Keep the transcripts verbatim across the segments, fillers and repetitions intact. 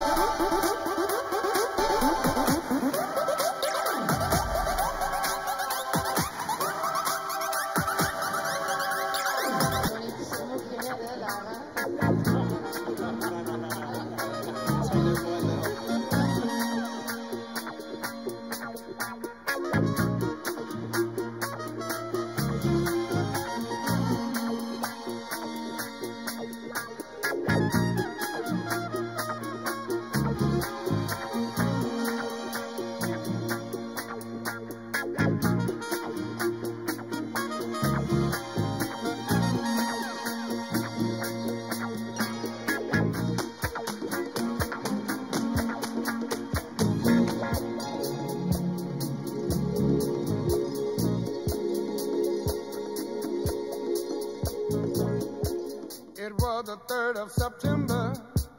It was the third of September.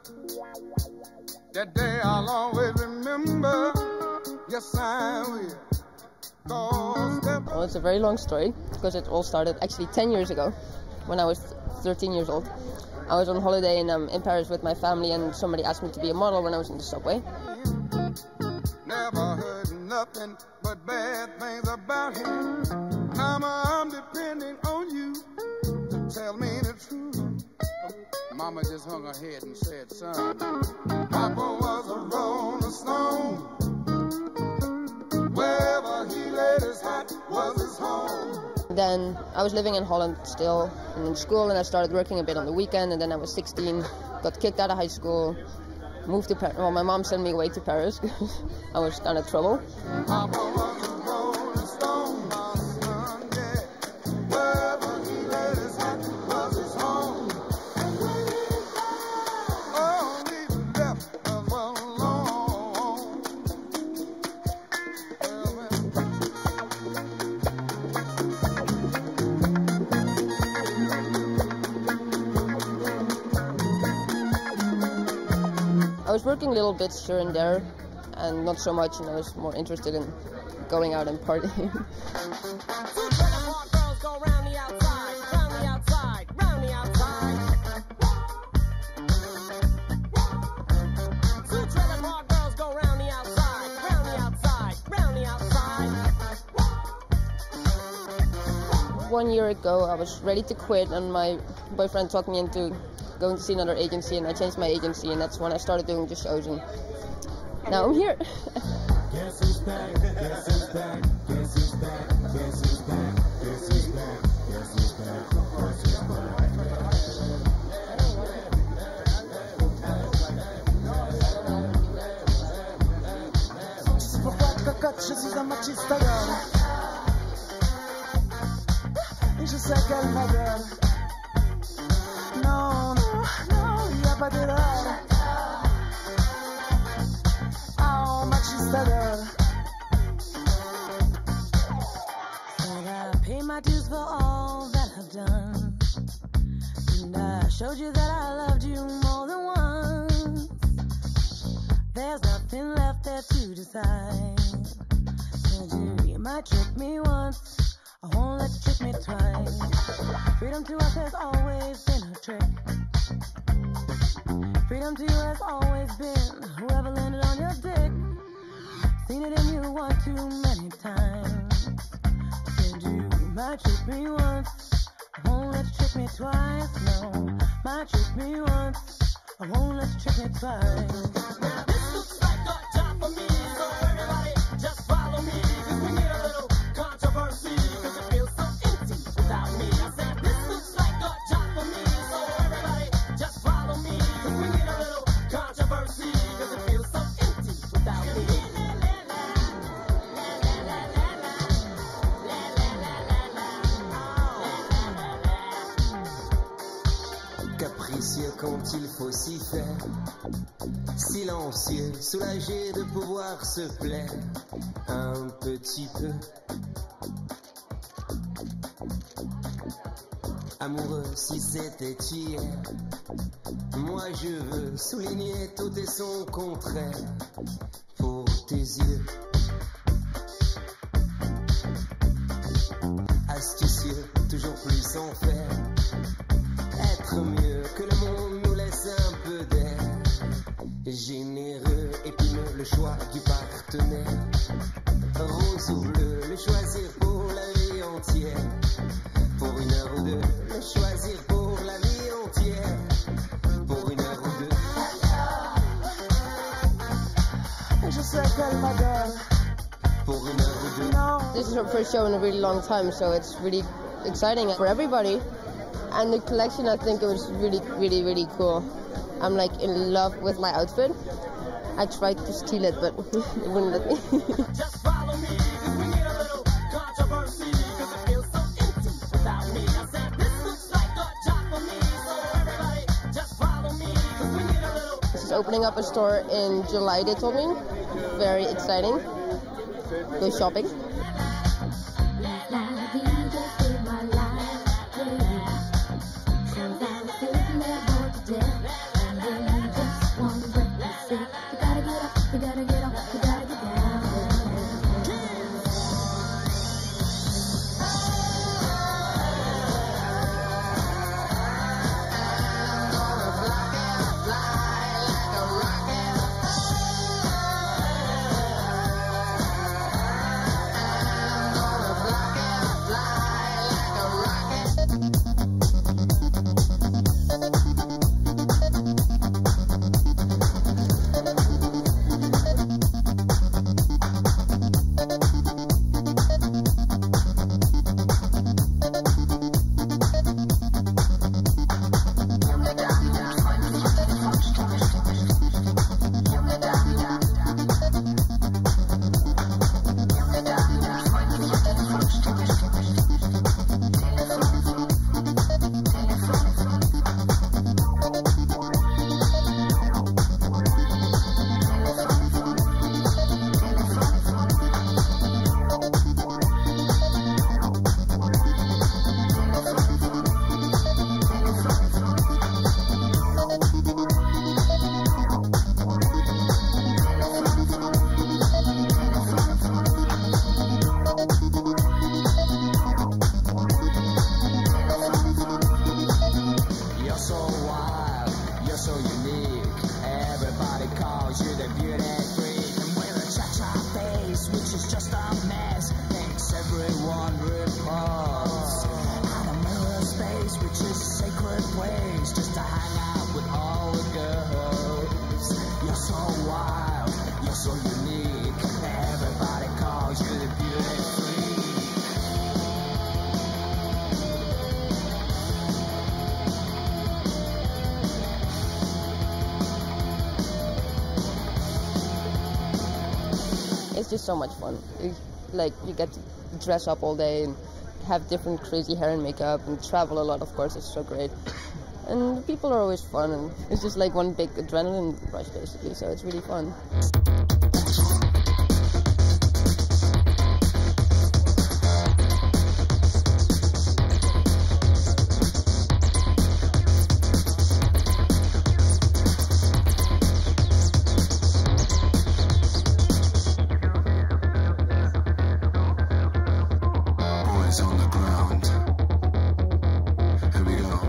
That day I'll always remember. Yes, I will. Well, it's a very long story because it all started actually ten years ago when I was thirteen years old. I was on holiday in, um, in Paris with my family, and somebody asked me to be a model when I was in the subway. Never heard nothing but bad things about him. Now I'm depending on you to tell me the truth. Mama just hung her head and said, son, Papa was a Rolling Stone. Wherever he laid his hat was his home. Then I was living in Holland still and in school, and I started working a bit on the weekend, and then I was sixteen, got kicked out of high school, moved to Paris. Well, my mom sent me away to Paris because I was kind of trouble. Papa was a Rolling Stone, my son, yeah. Wherever he laid his hat was his home. I was working little bits here and there, and not so much, and I was more interested in going out and partying. One year ago, I was ready to quit, and my boyfriend talked me into going to see another agency, and I changed my agency, and that's when I started doing the shows, and now I'm here. Guess who's back? Guess who's back? Guess who's back? Guess who's back? Guess who's back? Guess who's back? Guess who's back? Je suis un machiste d'ailleurs, et je sais qu'elle m'adore. Non, non, non, y a pas d'erreur. Oh, machiste d'ailleurs. Said I pay my dues for all that I've done, and I showed you that I loved you more than once. There's nothing left there to decide. Said you might trick me once, I won't let you trick me twice. Freedom to us has always been a trick. Freedom to you has always been whoever landed on your dick. Seen it in you one too many times. Said you might trick me once, I won't let you trick me twice. No, might trick me once, I won't let you trick me twice. Now this looks like a job for me, so everybody just follow me, cause we need a little controversy, cause it feels so empty without me. I said this looks like a job for me, so everybody just follow me, cause we need a little controversy, cause it feels so empty without me. Capricieux quand il faut s'y faire, silencieux, soulagé de pouvoir se plaire un petit peu. Amoureux si c'était hier, moi je veux souligner tout et son contraire pour tes yeux. Astucieux, toujours plus en faire, être mieux que le monde nous laisse un peu d'air. généreux, épineux, le choix du partenaire. Rose ou bleu, le choisir pour la vie entière. Pour une heure ou deux, le choisir pour la vie entière. Pour une heure ou deux. Et je sais qu'elle m'adore. Pour une heure ou deux. Non. This is her first show in a really long time, so it's really exciting for everybody. And the collection, I think it was really, really, really cool. I'm like in love with my outfit. I tried to steal it, but it wouldn't let me. Just follow me, 'cause we need a little controversy, 'cause it feels so empty without me. I said, this looks like a job for me, so everybody just follow me, 'cause we need a little. She's opening up a store in July, they told me. Very exciting. Go shopping. It's just so much fun. It's like you get to dress up all day and have different crazy hair and makeup and travel a lot, of course. It's so great. And the people are always fun, and it's just like one big adrenaline rush basically, so it's really fun. On the ground. Here we go.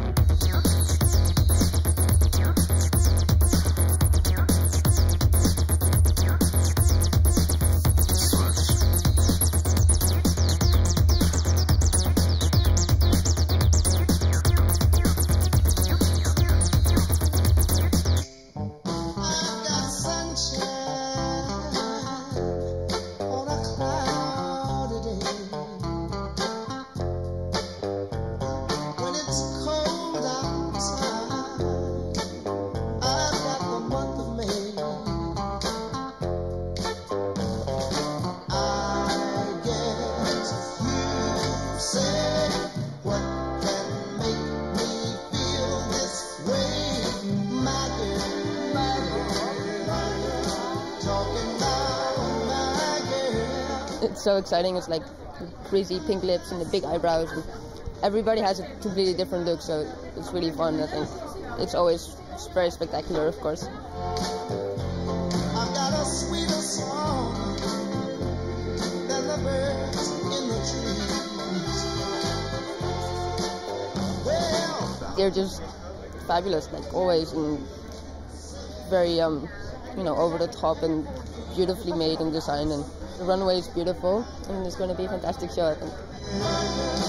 It's so exciting. It's like crazy pink lips and the big eyebrows, and everybody has a completely different look, so it's really fun. I think it's always very spectacular, of course. I've got a sweeter song than the birds in the trees. Well, They're just fabulous, like always, and very, um, you know, over the top and beautifully made and designed, and the runway is beautiful, and it's going to be a fantastic show, I think.